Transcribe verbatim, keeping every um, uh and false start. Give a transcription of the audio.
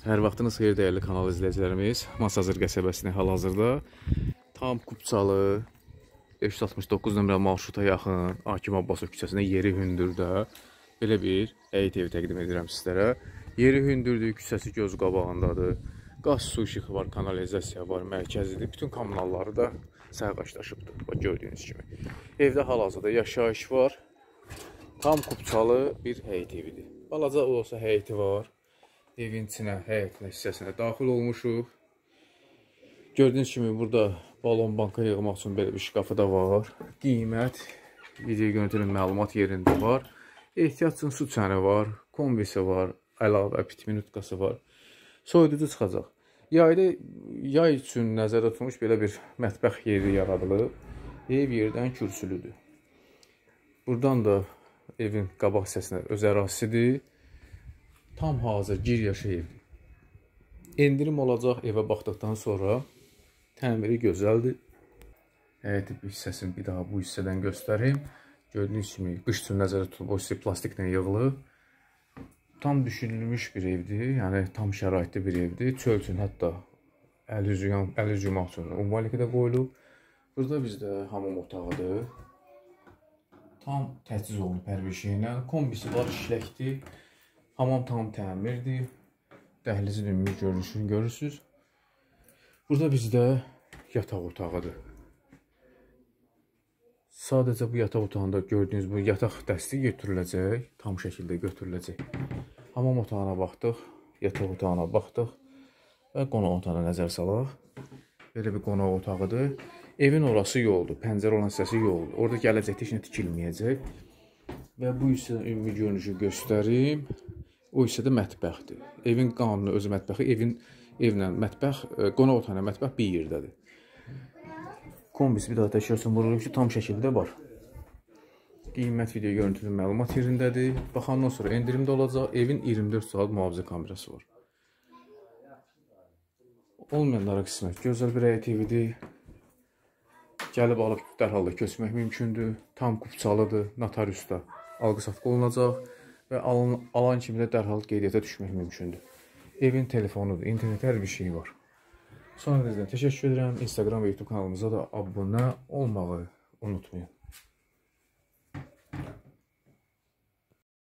Hər vaxtınız xeyir dəyərli kanal izləyicilərimiz. Masazır qəsəbəsində hal-hazırda tam Kupçalı beş yüz altmış doqquz nömrə marşruta yaxın Hakim Abbasov küçəsində yeri hündürdə belə bir həyət evi təqdim edirəm sizlərə. Yeri hündürdür, küçəsi göz qabağındadır. Qaz, su işığı var, kanalizasiya var, mərkəzidir. Bütün kommunalları da sərqaşdaşıbdır. Bax, gördüyünüz kimi. Evdə hal-hazırda yaşayış var. Tam Kupçalı bir həyət evidir. Balaca olsa həyəti var. Evin içinə, həyətinə, hissəsinə daxil olmuşuq. Gördüyünüz kimi burada balon banka yığmaq üçün belə bir şkafı da var. Qiymət, video görüntünün məlumat yerində var. Ehtiyat üçün su çəni var, kombisi var, əlavə pit minutkası var. Soyuducu çıxacaq. Yayda, yay üçün nəzərdə tutulmuş belə bir mətbəx yeri yaradılıb. Ev yerdən kürsülüdür. Buradan da evin qabaq hissəsinə öz ərazisidir. Tam hazır gir yaşa evdir. Endirim olacaq evə baxdıqdan sonra. Təmiri gözəldir. Həyəti bir hissəsini bir daha bu hissədən göstərim. Gördüyünüz kimi qış üçün nəzərdə tutulub, o hissə plastiklə yığılıb. Tam düşünülmüş bir evdir. Yəni tam şəraitli bir evdir. Çöl üçün hətta əl üz yumaq üçün ummalikə də qoyulub. Burada bizdə hamam otağıdır. Tam təchiz olunub hər bir şeylə. Kombisi var, işləkdir. Hamam tam təmirdir. Dəhlizi ümumi görünüşünü görürsünüz. Burada bizdə yataq otağıdır. Sadəcə bu yataq otağında gördüyünüz bu yataq dəsti götürüləcək. Tam şəkildə götürüləcək. Hamam otağına baxdıq. Yataq otağına baxdıq. Və qonaq otağına nəzər salaq. Belə bir qonaq otağıdır. Evin orası yoldur. Pəncərə olan hissəsi yoldur. Orada gələcəkdə heç nə tikilməyəcək. Və bu hissədən ümumi görünüşü göstərim. O hissədə mətbəxdir. Evin qanunu özü mətbəxi, evin evlə mətbəx, qonaq otağına mətbəx bir yerdədir. Kombisi bir daha təkrar üçün vurulub ki, tam şəkildə var. Qiymət video görüntünün məlumat yerindədir. Baxandan sonra endirimdə olacaq. Evin iyirmi dörd saat mühafizə kamerası var. Olmayanlara qismət gözəl bir həyət evidir. Gəlib alıb dərhal da köçmək mümkündür. Tam Kupçalıdır. Notariusda alqı-satqı olunacaq. Və alan, alan kimi də dərhal qeydiyyata düşmək mümkündür. Evin telefonudur, internet hər bir şey var. Sonra sizdən təşəkkür edirəm. Instagram və YouTube kanalımıza da abunə olmağı unutmayın.